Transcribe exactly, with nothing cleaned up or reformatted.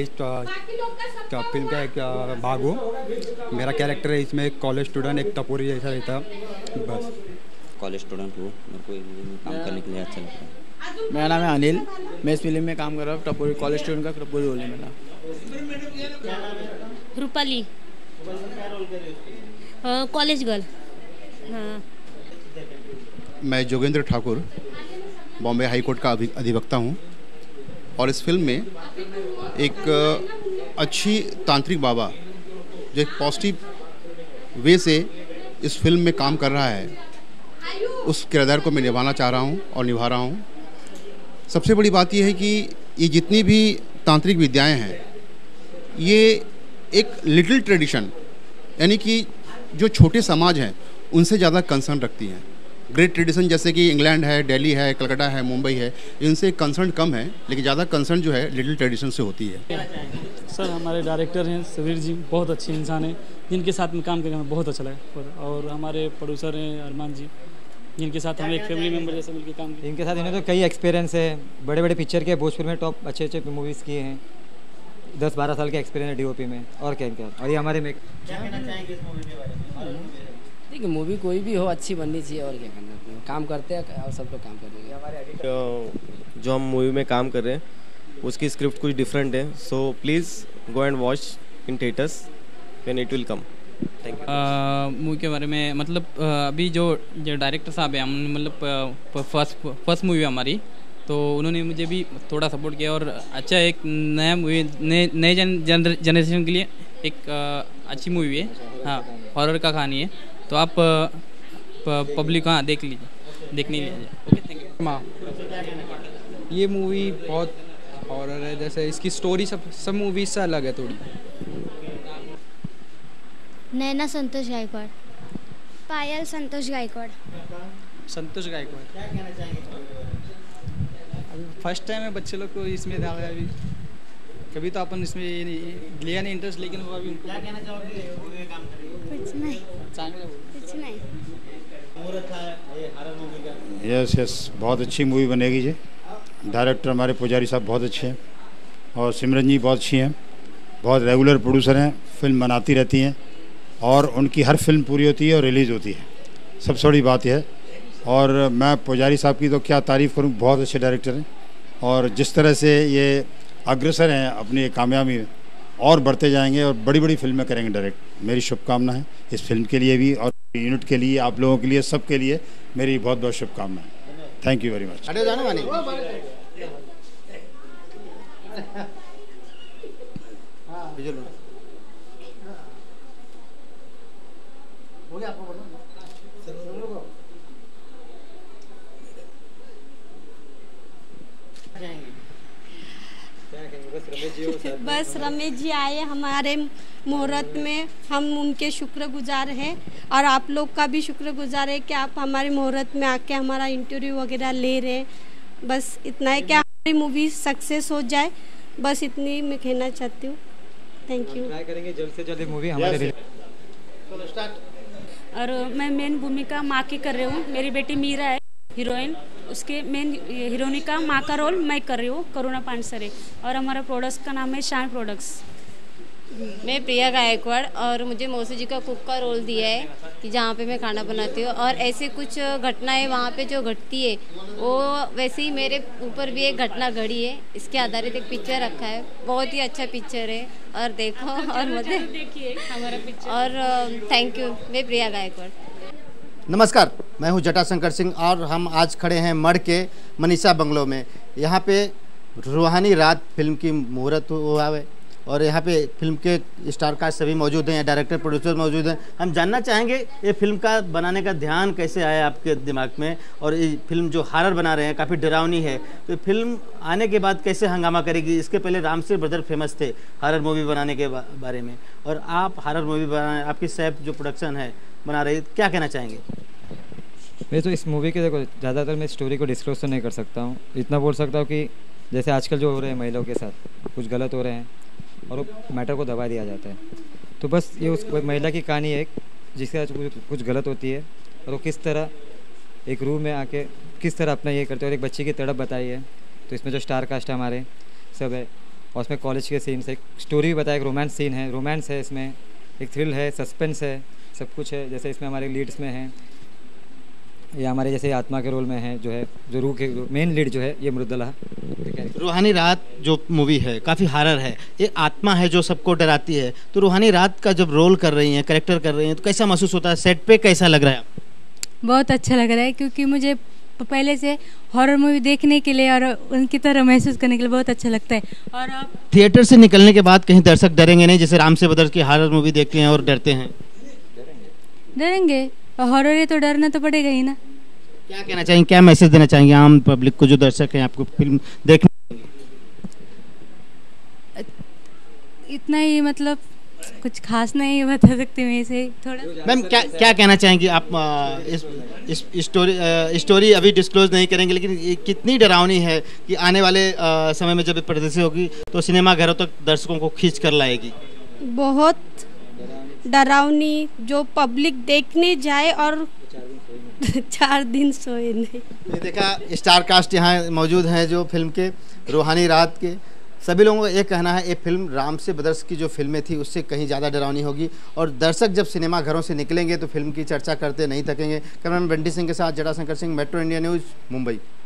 इस तो फिल्म का एक भाग हूँ। मेरा कैरेक्टर है इसमें एक कॉलेज स्टूडेंट, एक टपोरी जैसा रहता, बस। कॉलेज स्टूडेंट हूँ, मेरे को काम करने के लिए अच्छा लगता है। मेरा नाम है अनिल, मैं इस फिल्म में काम कर रहा हूँ। टपोरी कॉलेज स्टूडेंट का टपोरी रोल है मेरा। Rupali, college girl. हाँ। मैं जोगेंद्र ठाकुर, बॉम्बे हाई कोर्ट का अधिवक्ता हूँ और इस फिल्म में एक अच्छी तांत्रिक बाबा जो एक पॉजिटिव वे से इस फिल्म में काम कर रहा है, उस किरदार को मैं निभाना चाह रहा हूँ और निभा रहा हूँ। सबसे बड़ी बात यह है कि ये जितनी भी तांत्रिक विद्याएं हैं, ये एक लिटिल ट्रेडिशन यानी कि जो छोटे समाज हैं उनसे ज़्यादा कंसर्न रखती हैं। ग्रेट ट्रेडिशन जैसे कि इंग्लैंड है, दिल्ली है, कलकत्ता है, मुंबई है, इनसे कंसर्न कम है, लेकिन ज़्यादा कंसर्न जो है लिटिल ट्रेडिशन से होती है। सर हमारे डायरेक्टर हैं सवीर जी, बहुत अच्छे इंसान हैं, जिनके साथ में काम करके हमें बहुत अच्छा लगा। और हमारे प्रोड्यूसर हैं अरमान जी, जिनके साथ हम एक फैमिली मेम्बर जैसे मिलकर काम किए। इनके साथ इन्होंने तो कई एक्सपीरियंस है, बड़े बड़े पिक्चर के, भोजपुर में टॉप अच्छे अच्छे मूवीज़ किए हैं। दस बारह साल का एक्सपीरियंस है डीओपी में, और क्या क्या। और ये हमारे में क्या कहना चाहेंगे इस मूवी के बारे में? देखिए मूवी कोई भी हो अच्छी बननी चाहिए, और क्या करना, काम करते हैं और सब लोग काम करेंगे। हमारे जो हम मूवी में काम कर रहे हैं उसकी स्क्रिप्ट कुछ डिफरेंट है, so please go and watch in theatres when it will come. Thank you. Movie के बारे में मतलब अभी जो जो डायरेक्टर साहब हैं, हम मतलब फर्स्ट फर्स्ट मूवी हमारी, तो उन्होंने मुझे भी थोड़ा सपोर्ट किया और अच्छा एक नया मूवी नए नए जनरेशन के लिए एक अच्छी मूवी है। हाँ, हॉरर का कहानी है, तो आप पब्लिक हाँ देख लीजिए, देखने लीजिए। Okay, thank you. माँ, ये मूवी बहुत हॉरर है, जैसे इसकी स्टोरी सब सब मूवी से अलग है थोड़ी। नैना संतोष गायकवाड़। पायल संतोष गायकवाड़। संतोष गायकवाड़। क्या कहना चाहेंगे? अभी फर्स्ट टाइम है बच्चे लोग को इसमें डाला अभी, कभी तो अपन इसमें ये नहीं लिया नहीं इंटरेस्ट, लेकिन वो अभी क्या कहना चाहोगे मूवी में काम करेंगे? कुछ नहीं, कुछ नहीं। यस यस बहुत अच्छी मूवी बनेगी जी। डायरेक्टर हमारे पुजारी साहब बहुत अच्छे हैं और सिमरन जी बहुत अच्छी हैं, बहुत रेगुलर प्रोड्यूसर हैं, फिल्म बनाती रहती हैं और उनकी हर फिल्म पूरी होती है और रिलीज़ होती है, सबसे बड़ी बात यह है। और मैं पुजारी साहब की तो क्या तारीफ़ करूं, बहुत अच्छे डायरेक्टर हैं और जिस तरह से ये अग्रसर हैं अपनी कामयाबी में और बढ़ते जाएंगे और बड़ी बड़ी फिल्में करेंगे डायरेक्ट। मेरी शुभकामना है इस फिल्म के लिए भी और यूनिट के लिए, आप लोगों के लिए, सब के लिए मेरी बहुत बहुत शुभकामनाएं। Thank you very much. बस रमेश जी आए हमारे मुहूर्त में, हम उनके शुक्रगुजार हैं और आप लोग का भी शुक्रगुजार है कि आप हमारे मुहूर्त में आके हमारा इंटरव्यू वगैरह ले रहे हैं। बस इतना है कि हमारी मूवी सक्सेस हो जाए, बस इतनी मैं कहना चाहती हूँ। Thank you. ट्राई करेंगे जल्द से जल्द मूवी हमारे। और मैं मेन भूमिका माँ की कर रही हूँ, मेरी बेटी मीरा है हीरोइन, उसके मेन हीरोइन का माँ का रोल मैं कर रही हूँ, करुणा पानसरे। और हमारा प्रोडक्ट्स का नाम है शान प्रोडक्ट्स। मैं प्रिया गायकवाड़ और मुझे मौसी जी का कुक का रोल दिया है कि जहाँ पे मैं खाना बनाती हूँ और ऐसे कुछ घटनाएं वहाँ पे जो घटती है वो वैसे ही मेरे ऊपर भी एक घटना घड़ी है, इसके आधारित एक पिक्चर रखा है। बहुत ही अच्छा पिक्चर है और देखो और मुझे देखिए हमारा पिक्चर। और थैंक यू। मैं प्रिया गायकवाड़। नमस्कार, मैं हूं जटाशंकर सिंह और हम आज खड़े हैं मढ़ के मनीषा बंगलो में। यहाँ पे रूहानी रात फिल्म की मुहूर्त हुआ है और यहाँ पे फिल्म के स्टार कास्ट सभी मौजूद हैं, डायरेक्टर प्रोड्यूसर मौजूद हैं। हम जानना चाहेंगे ये फिल्म का बनाने का ध्यान कैसे आया आपके दिमाग में, और ये फिल्म जो हॉरर बना रहे हैं काफ़ी डरावनी है, तो फिल्म आने के बाद कैसे हंगामा करेगी? इसके पहले रामसिर ब्रदर फेमस थे हॉरर मूवी बनाने के बारे में, और आप हॉरर मूवी बना, आपकी सैफ जो प्रोडक्शन है बना रही, क्या कहना चाहेंगे? मैं तो इस मूवी के देखो ज़्यादातर मैं स्टोरी को डिस्क्लोज तो नहीं कर सकता हूँ, इतना बोल सकता हूँ कि जैसे आजकल जो हो रहे हैं महिलाओं के साथ कुछ गलत हो रहे हैं और वो मैटर को दबा दिया जाता है, तो बस ये उस महिला की कहानी है जिसके साथ कुछ गलत होती है और वो किस तरह एक रूम में आके किस तरह अपना ये करते हैं और एक बच्चे की तड़प बताई है। तो इसमें जो स्टार कास्ट हमारे सब है, और उसमें कॉलेज के सीन्स, एक स्टोरी भी बताया, एक रोमांस सीन है, रोमांस है इसमें, एक थ्रिल है, सस्पेंस है, सब कुछ है। जैसे इसमें हमारे लीड्स में हैं, ये हमारे जैसे आत्मा के रोल में है, जो है जो रूह के मेन लीड जो है ये मृदुला। रूहानी रात जो मूवी है काफ़ी हॉरर है, ये आत्मा है जो सबको डराती है, तो रूहानी रात का जब रोल कर रही हैं, करेक्टर कर रही हैं, तो कैसा महसूस होता है, सेट पे कैसा लग रहा है? बहुत अच्छा लग रहा है, क्योंकि मुझे पहले से हॉरर मूवी देखने के लिए और उनकी तरह महसूस करने के लिए बहुत अच्छा लगता है। और अब थिएटर से निकलने के बाद कहीं दर्शक डरेंगे नहीं, जैसे राम से बदर की हॉरर मूवी देखते हैं और डरते हैं? डरेंगे, हॉरर है तो डरना तो पड़ेगा ही ना। क्या कहना चाहेंगे, क्या मैसेज देना चाहेंगे आम पब्लिक को, जो दर्शक हैं आपको फिल्म देखने? इतना ही, मतलब कुछ खास नहीं बता सकती मैं इसे थोड़ा। मैम क्या क्या कहना चाहेंगी आप? आ, इस इस स्टोरी स्टोरी अभी डिस्क्लोज नहीं करेंगे, लेकिन ये कितनी डरावनी है कि आने वाले आ, समय में जब ये प्रदर्शित होगी तो सिनेमा घरों तक दर्शकों को खींच कर लाएगी? बहुत डरावनी, जो पब्लिक देखने जाए और चार दिन सोए नहीं। ये देखा, स्टार कास्ट यहाँ मौजूद हैं जो फिल्म के रूहानी रात के। सभी लोगों का एक कहना है ये फिल्म राम से बदर्स की जो फिल्में थी उससे कहीं ज़्यादा डरावनी होगी, और दर्शक जब सिनेमा घरों से निकलेंगे तो फिल्म की चर्चा करते नहीं थकेंगे। कैमरामैन बंटी सिंह के साथ Jatashankar Singh, metro India news, Mumbai.